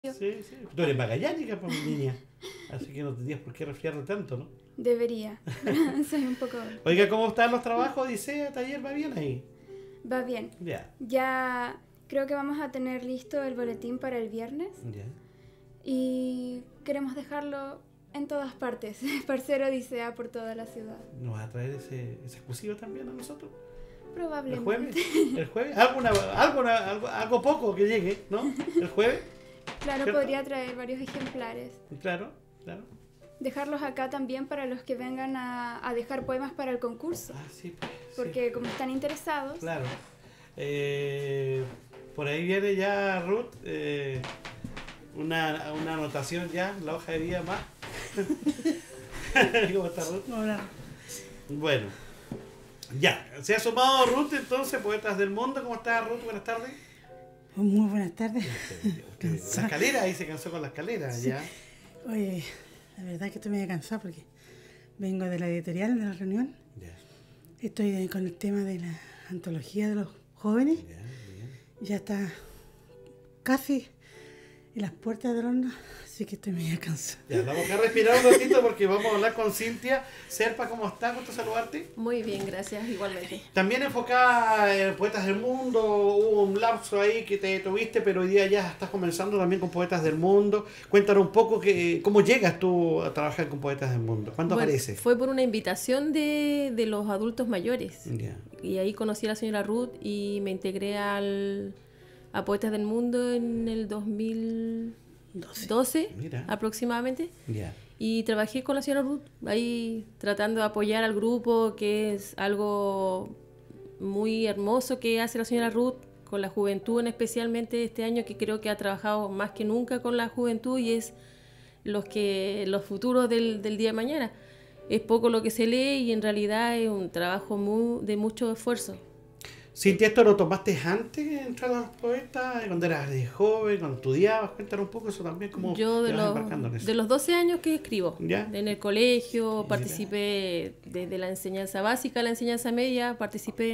Sí, sí. Tú eres magallánica, pues, mi niña. Así que no tendrías por qué resfriarte tanto, ¿no? Debería, pero soy un poco... Oiga, ¿cómo están los trabajos? Odisea, taller, ¿va bien ahí? Va bien. Ya, Ya creo que vamos a tener listo el boletín para el viernes ya. y queremos dejarlo en todas partes, esparcer Odisea por toda la ciudad. ¿Nos vas a traer ese exclusivo también a nosotros? ¿El jueves? Probablemente. ¿El jueves? Algo poco que llegue, ¿no? ¿El jueves? Claro, ¿Cierto? podría traer varios ejemplares. Claro, claro. Dejarlos acá también para los que vengan a dejar poemas para el concurso. Ah, sí, pues. Sí, Porque como están interesados, claro. Por ahí viene ya Ruth, una anotación ya, la hoja de vida más. ¿Cómo está Ruth? Hola. Bueno, ya, se ha sumado Ruth entonces, Poetas del Mundo. ¿Cómo está Ruth? Buenas tardes. Muy buenas tardes. La escalera, ahí se cansó con la escalera, Sí. ya. Oye, la verdad es que estoy medio cansada porque vengo de la editorial, de la reunión. Ya, Estoy con el tema de la antología de los jóvenes. ya, bien. Ya está casi en las puertas del horno, así que estoy medio cansada. Ya, vamos a respirar un ratito porque vamos a hablar con Cintia. Serpa, ¿cómo estás? Gusto saludarte. Muy bien, gracias, igualmente. También enfocada en Poetas del Mundo, hubo un lapso ahí que te tuviste, pero hoy día ya estás comenzando también con Poetas del Mundo. Cuéntanos un poco cómo llegas tú a trabajar con Poetas del Mundo. ¿Cuándo Bueno, aparece? fue por una invitación de los adultos mayores. Ya, Y ahí conocí a la señora Ruth y me integré a Poetas del Mundo en el 2012 mira, aproximadamente. ya, Y trabajé con la señora Ruth ahí tratando de apoyar al grupo, que es algo muy hermoso que hace la señora Ruth con la juventud, especialmente este año, que creo que ha trabajado más que nunca con la juventud y es los futuros del día de mañana. Es poco lo que se lee y en realidad es un trabajo de mucho esfuerzo. Cintia, ¿esto lo tomaste antes de entrar a los poetas? Cuando eras de joven, cuando estudiabas, cuéntanos un poco eso también, cómo Yo te vas embarcando en eso. de los 12 años que escribo. ¿Ya? En el colegio, Mira. participé desde la enseñanza básica a la enseñanza media, participé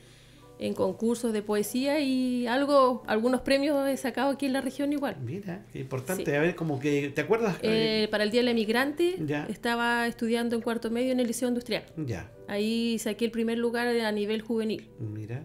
en concursos de poesía y algunos premios he sacado aquí en la región igual. Mira, qué importante, Sí. a ver, como que, ¿te acuerdas? Para el Día del Emigrante Ya. estaba estudiando en cuarto medio en el Liceo Industrial. Ya, Ahí saqué el primer lugar a nivel juvenil. mira.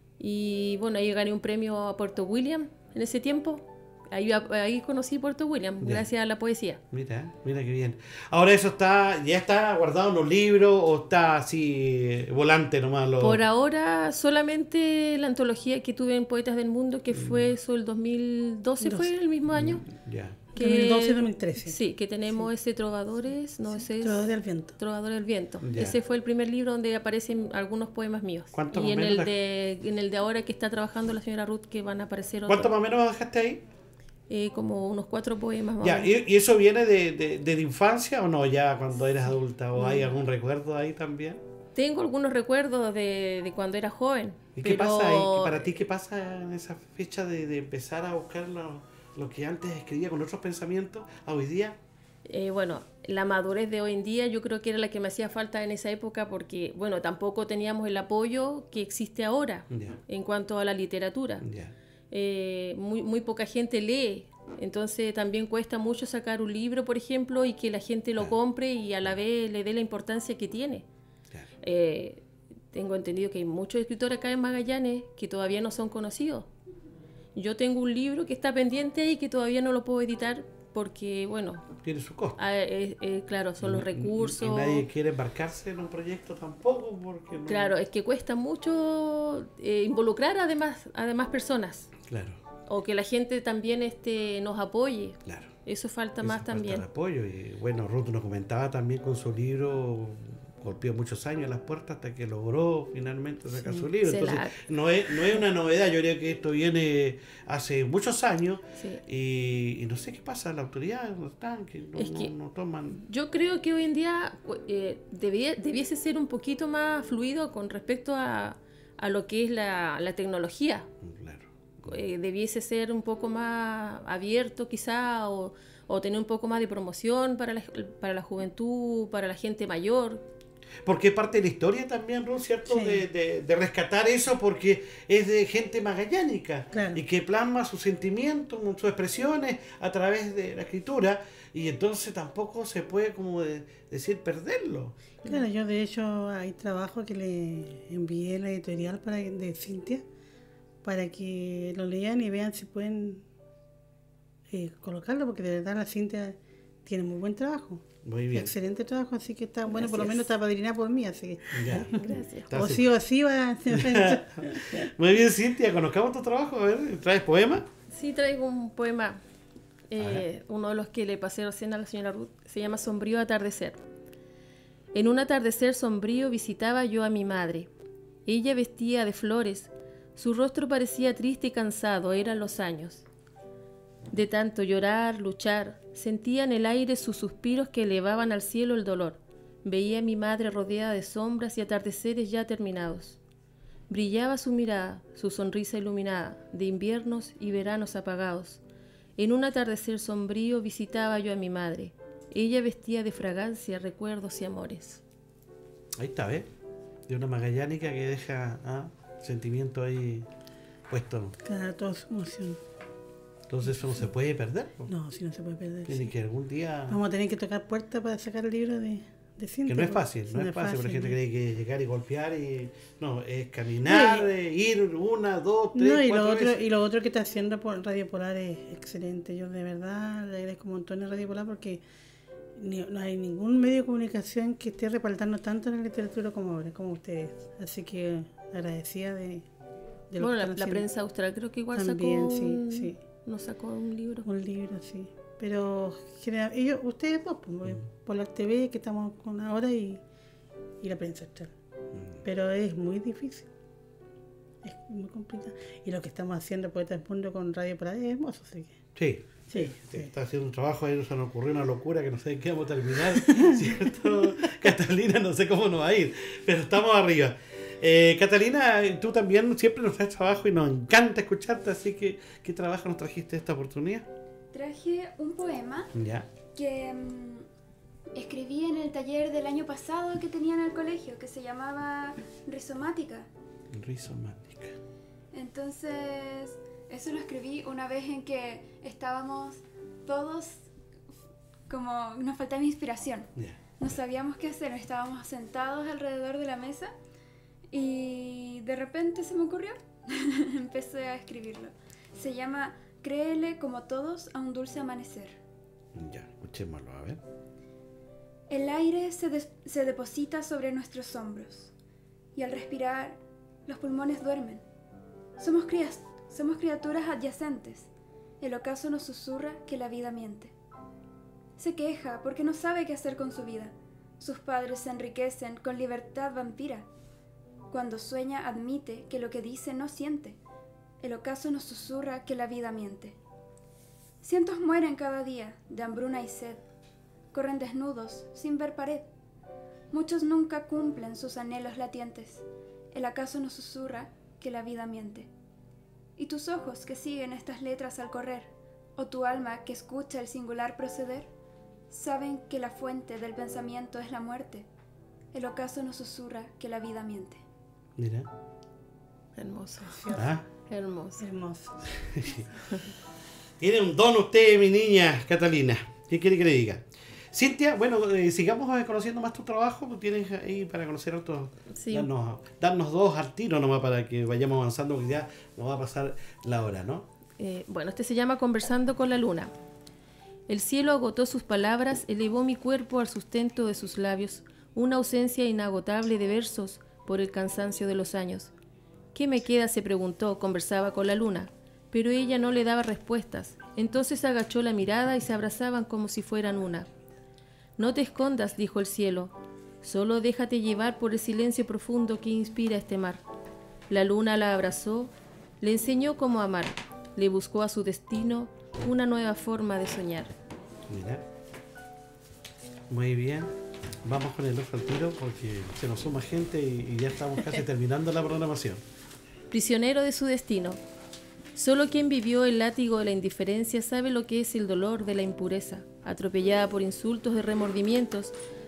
Y bueno, ahí gané un premio a Puerto William en ese tiempo. Ahí conocí Puerto William, Ya. gracias a la poesía. Mira, mira qué bien. Ahora eso ya está guardado en los libros o está así volante nomás. Por ahora solamente la antología que tuve en Poetas del Mundo, que fue eso el 2012, fue el mismo año. Ya. 2012-2013. Sí, que tenemos ese Trovadores, no sé. Todo del viento. Trovadores del Viento. Ya. Ese fue el primer libro donde aparecen algunos poemas míos. ¿Cuánto Y más o menos en el de ahora que está trabajando la señora Ruth, que van a aparecer ¿Cuánto otros. más o menos dejaste ahí? Como unos 4 poemas más o Ya, menos. ¿y eso viene de infancia o no? Ya cuando eras adulta, ¿o hay algún recuerdo ahí también? Tengo algunos recuerdos de cuando era joven. ¿Y qué pero pasa ahí? Para ti, ¿qué pasa en esa fecha de empezar a buscar lo que antes escribía con otros pensamientos a hoy día? Bueno, la madurez de hoy en día yo creo que era la que me hacía falta en esa época porque, bueno, tampoco teníamos el apoyo que existe ahora Ya, en cuanto a la literatura. ya, Muy poca gente lee, entonces también cuesta mucho sacar un libro, por ejemplo, y que la gente lo Claro. compre y a la vez le dé la importancia que tiene. claro. Tengo entendido que hay muchos escritores acá en Magallanes que todavía no son conocidos. Yo tengo un libro que está pendiente y que todavía no lo puedo editar porque, bueno, Tiene su costo. claro, son los recursos. Y nadie quiere embarcarse en un proyecto tampoco porque no... Claro, es que cuesta mucho involucrar además personas Claro, o que la gente también nos apoye. claro. Eso falta Eso más falta también. el apoyo. Y bueno, Ruth nos comentaba también con su libro, golpeó muchos años las puertas hasta que logró finalmente sacar Sí, su libro. se Entonces, la- no es una novedad, yo creo que esto viene hace muchos años Sí. y no sé qué pasa, la autoridad no están, que Es que- no toman... Yo creo que hoy en día debiese ser un poquito más fluido con respecto a lo que es la tecnología. Claro. Debiese ser un poco más abierto quizá o tener un poco más de promoción para la juventud, para la gente mayor. Porque es parte de la historia también, Ruth, ¿cierto? Sí. De rescatar eso porque es de gente magallánica Claro. y que plasma sus sentimientos, sus expresiones a través de la escritura y entonces tampoco se puede, como decir, perderlo. Claro, yo de hecho hay trabajo que le envié a la editorial de Cintia para que lo lean y vean si pueden colocarlo, porque de verdad la Cintia tiene muy buen trabajo. Muy bien. Excelente trabajo, así que está bueno, por lo Gracias. menos está padrinada por mí, así que Ya. Gracias. Está o así. sí o sí va. Muy bien, Cintia, conozcamos tu trabajo. A ver, ¿traes poema? Sí, traigo un poema, uno de los que le pasé recién a la señora Ruth, se llama Sombrío atardecer. En un atardecer sombrío visitaba yo a mi madre. Ella vestía de flores, su rostro parecía triste y cansado, eran los años. De tanto llorar, luchar, sentía en el aire sus suspiros que elevaban al cielo el dolor. Veía a mi madre rodeada de sombras y atardeceres ya terminados. Brillaba su mirada, su sonrisa iluminada, de inviernos y veranos apagados. En un atardecer sombrío visitaba yo a mi madre. Ella vestía de fragancia, recuerdos y amores. Ahí está, ¿ves? De una magallánica que deja sentimiento ahí puesto. Claro, toda su emoción. Entonces eso no se puede perder, ¿no? No, si no se puede perder. Tiene Sí. que algún día... Vamos a tener que tocar puertas para sacar el libro de Cintia. Que no es porque fácil, sí, no es fácil, porque la gente ¿no? cree que llegar y golpear y... No, es caminar, No, ir una, dos, tres, No, y cuatro veces. y lo otro que está haciendo por Radio Polar es excelente. Yo de verdad le agradezco un montón a Radio Polar porque no hay ningún medio de comunicación que esté respaldando tanto en la literatura como ustedes. Así que agradecida de lo Bueno, que la están haciendo. prensa austral creo que igual También, sacó sí. nos sacó un libro. Un libro, sí. Pero ustedes dos, pues, Polar TV, que estamos con ahora, y la prensa austral. Pero es muy difícil. Es muy complicado. Y lo que estamos haciendo Poetas del Mundo con Radio Polar es hermoso, así que... Sí, Sí. está haciendo un trabajo, ahí se nos ocurrió una locura que no sé en qué vamos a terminar, ¿cierto? Catalina, no sé cómo nos va a ir, pero estamos arriba. Catalina, tú también siempre nos traes trabajo y nos encanta escucharte, así que ¿qué trabajo nos trajiste esta oportunidad? Traje un poema Ya. que escribí en el taller del año pasado que tenía en el colegio, que se llamaba Rizomática. Rizomática. Entonces, eso lo escribí una vez en que estábamos todos como nos faltaba inspiración. Ya. No sabíamos qué hacer, estábamos sentados alrededor de la mesa y de repente se me ocurrió. Empecé a escribirlo. Se llama Créele como todos a un dulce amanecer. Ya, escuchémoslo, a ver. El aire se deposita sobre nuestros hombros y al respirar los pulmones duermen. Somos criaturas adyacentes. El ocaso nos susurra que la vida miente. Se queja porque no sabe qué hacer con su vida. Sus padres se enriquecen con libertad vampira. Cuando sueña admite que lo que dice no siente. El ocaso nos susurra que la vida miente. Cientos mueren cada día de hambruna y sed. Corren desnudos sin ver pared. Muchos nunca cumplen sus anhelos latientes. El ocaso nos susurra que la vida miente. ¿Y tus ojos que siguen estas letras al correr? ¿O tu alma que escucha el singular proceder? Saben que la fuente del pensamiento es la muerte. El ocaso nos susurra que la vida miente. Mira. Hermoso. Ah, Hermoso. Hermoso. tiene un don usted, mi niña Catalina. ¿Qué quiere que le diga? Cintia, bueno, sigamos conociendo más tu trabajo, pues tienes ahí para conocer otros. Sí. Darnos dos al tiro nomás para que vayamos avanzando, porque ya nos va a pasar la hora, ¿no? Bueno, este se llama Conversando con la luna. El cielo agotó sus palabras, elevó mi cuerpo al sustento de sus labios, una ausencia inagotable de versos por el cansancio de los años. ¿Qué me queda?, se preguntó, conversaba con la luna, pero ella no le daba respuestas. Entonces agachó la mirada y se abrazaban como si fueran una. No te escondas, dijo el cielo, solo déjate llevar por el silencio profundo que inspira este mar. La luna la abrazó, le enseñó cómo amar, le buscó a su destino una nueva forma de soñar. Mira. Muy bien. Vamos con el otro al tiro porque se nos suma gente y ya estamos casi terminando la programación. Prisionero de su destino. Solo quien vivió el látigo de la indiferencia sabe lo que es el dolor de la impureza. Atropellada por insultos de remordimientos,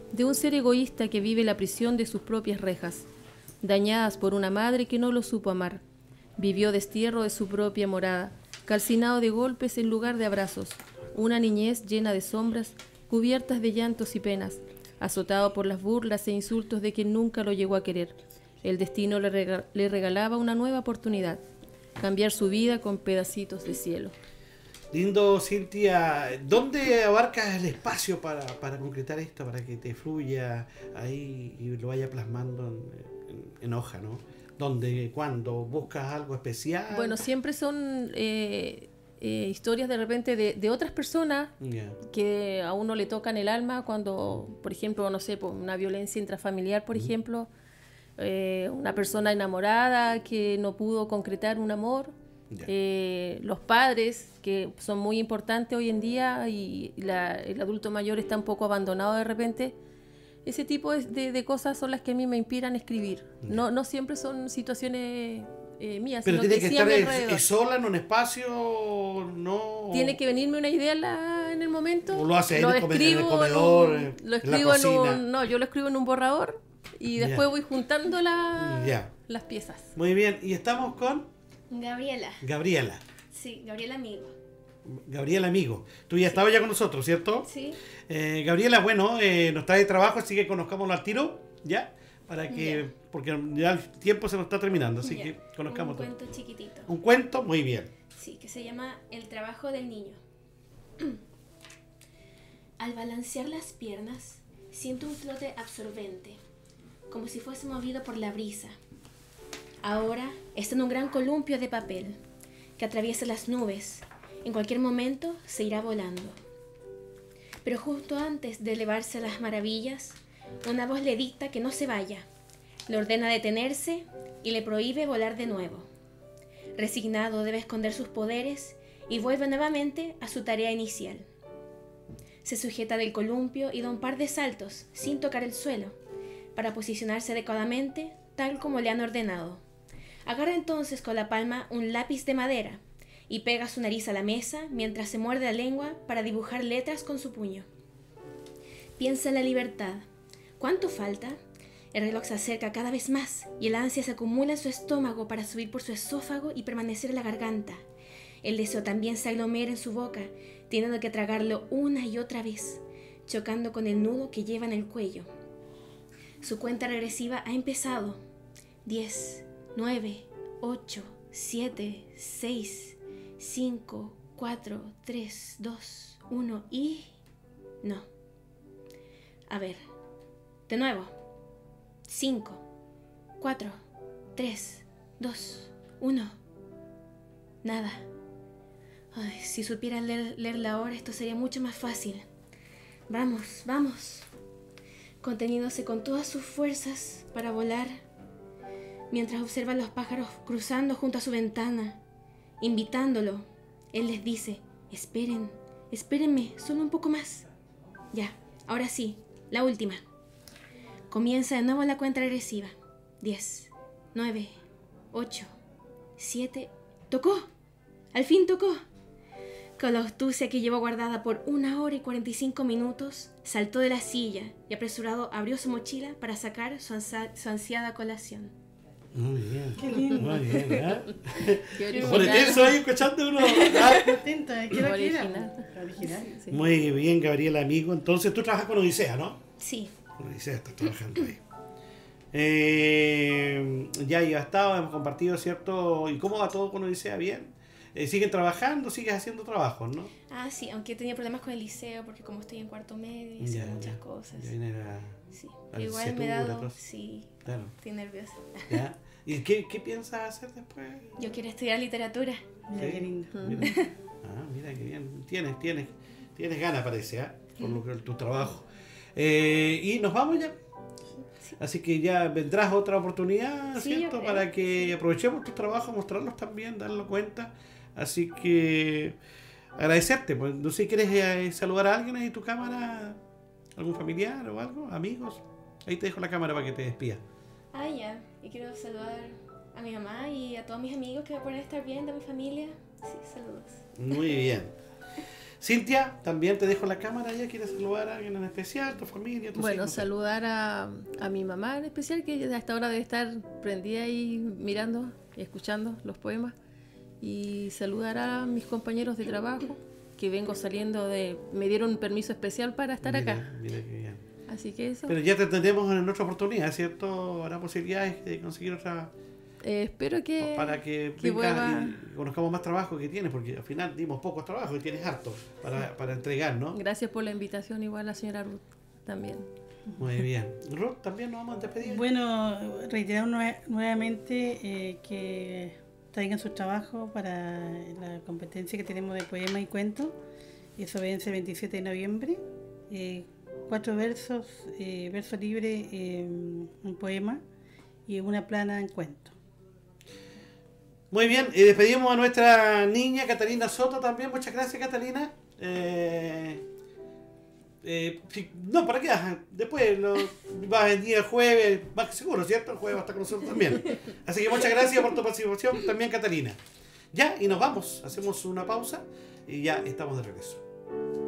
de un ser egoísta que vive la prisión de sus propias rejas, dañadas por una madre que no lo supo amar. Vivió destierro de su propia morada, calcinado de golpes en lugar de abrazos, una niñez llena de sombras, cubiertas de llantos y penas, azotado por las burlas e insultos de quien nunca lo llegó a querer. El destino le regalaba una nueva oportunidad, cambiar su vida con pedacitos de cielo. Lindo, Cintia. ¿Dónde abarcas el espacio para concretar esto, para que te fluya ahí y lo vaya plasmando en hoja, ¿no? ¿Dónde, cuándo? ¿Buscas algo especial? Bueno, siempre son historias de repente de otras personas Yeah. que a uno le tocan el alma cuando, por ejemplo, no sé, por una violencia intrafamiliar, por ejemplo, una persona enamorada que no pudo concretar un amor, los padres que son muy importantes hoy en día y el adulto mayor está un poco abandonado de repente. Ese tipo de cosas son las que a mí me inspiran a escribir. No siempre son situaciones mías, Pero sino tiene que sí a mi estar alrededor. sola en un espacio, ¿no? Tiene que venirme una idea en el momento. O lo hace ahí en el escribo comedor, lo en la escribo en cocina. no, yo lo escribo en un borrador y Ya. después voy juntando Ya. las piezas. Muy bien, y estamos con Gabriela. Gabriela. Sí, Gabriela amigo. Gabriela Amigo. Tú ya estabas ya con nosotros, ¿cierto? Sí. Gabriela, bueno, nos está de trabajo, así que conozcámoslo al tiro, ¿ya? Para que, Ya. porque ya el tiempo se nos está terminando, así Ya. que conozcamos Un todo. cuento chiquitito. Un cuento, muy bien. Sí, que se llama El trabajo del niño. Al balancear las piernas, siento un flote absorbente, como si fuese movido por la brisa. Ahora está en un gran columpio de papel que atraviesa las nubes. En cualquier momento se irá volando. Pero justo antes de elevarse a las maravillas, una voz le dicta que no se vaya, le ordena detenerse y le prohíbe volar de nuevo. Resignado debe esconder sus poderes y vuelve nuevamente a su tarea inicial. Se sujeta del columpio y da un par de saltos sin tocar el suelo para posicionarse adecuadamente tal como le han ordenado. Agarra entonces con la palma un lápiz de madera y pega su nariz a la mesa mientras se muerde la lengua para dibujar letras con su puño. Piensa en la libertad. ¿Cuánto falta? El reloj se acerca cada vez más y el ansia se acumula en su estómago para subir por su esófago y permanecer en la garganta. El deseo también se aglomera en su boca, teniendo que tragarlo una y otra vez, chocando con el nudo que lleva en el cuello. Su cuenta regresiva ha empezado. 10, 9, 8, 7, 6, 5, 4, 3, 2, 1 y... no. A ver, de nuevo. 5, 4, 3, 2, 1. Nada. Ay, si supiera leer la hora, esto sería mucho más fácil. Vamos, vamos. Conteniéndose con todas sus fuerzas para volar, mientras observa a los pájaros cruzando junto a su ventana, invitándolo. Él les dice, esperen, espérenme, solo un poco más. Ya, ahora sí, la última. Comienza de nuevo la cuenta regresiva. 10, 9, 8, 7... ¡Tocó! ¡Al fin tocó! Con la astucia que llevó guardada por 1 hora y 45 minutos, saltó de la silla y apresurado abrió su mochila para sacar su ansiada colación. Muy bien. Qué lindo. Muy bien, ¿eh? Qué Por original. eso ahí escuchando uno. Atenta, ¿qué era que era? Original. Original. Sí. Muy bien, Gabriela Amigo. Entonces tú trabajas con Odisea, ¿no? Sí, Con Odisea estás trabajando ahí. Ya estado, hemos compartido, ¿cierto? ¿Y cómo va todo con Odisea? ¿Bien? ¿Siguen trabajando? ¿Sigues haciendo trabajos, no? sí, aunque tenía problemas con el liceo porque como estoy en cuarto medio y hice muchas cosas. Ya viene la Sí, la igual me he licenciatura, dado... todo. Sí, Claro. estoy nerviosa. ¿Ya? ¿Y qué piensas hacer después? Yo quiero estudiar literatura. Mira Sí. qué lindo. Mira. Mira qué bien. Tienes ganas, parece, ¿eh? Con tu trabajo. Y nos vamos ya. Así que ya vendrás otra oportunidad, Sí, ¿cierto? yo creo. Para que aprovechemos tus trabajos, mostrarlos también, darnos cuenta. Así que agradecerte. Pues, no sé, ¿quieres saludar a alguien ahí en tu cámara? ¿Algún familiar o algo? ¿Amigos? Ahí te dejo la cámara para que te despidas. Ya. Y quiero saludar a mi mamá y a todos mis amigos que pueden estar bien, de mi familia. Sí, saludos. Muy bien. Cintia, también te dejo la cámara, ¿ya quieres saludar a alguien en especial, tu familia, tus Bueno, hijos? saludar a mi mamá en especial, que a esta hora debe estar prendida ahí mirando y escuchando los poemas. Y saludar a mis compañeros de trabajo, que vengo saliendo me dieron un permiso especial para estar acá. Mira qué bien. Así que eso. Pero ya te tendremos en otra oportunidad, ¿cierto? Habrá posibilidades de conseguir otra... Espero que... para que que vengas vuelva. y conozcamos más trabajo que tienes, porque al final dimos pocos trabajos y tienes harto para entregar, ¿no? Gracias por la invitación, igual a la señora Ruth también. Muy bien. Ruth, también nos vamos a despedir. Bueno, reiterar nuevamente que traigan sus trabajos para la competencia que tenemos de poema y cuento. Eso vence el 27 de noviembre. 4 versos, verso libre, un poema y una plana en cuento. Muy bien, y despedimos a nuestra niña Catalina Soto también. Muchas gracias, Catalina. No, ¿para qué? Después va a venir el jueves, más que seguro, ¿cierto? El jueves va a estar con nosotros también. Así que muchas gracias por tu participación también, Catalina. Ya, y nos vamos. Hacemos una pausa y ya estamos de regreso.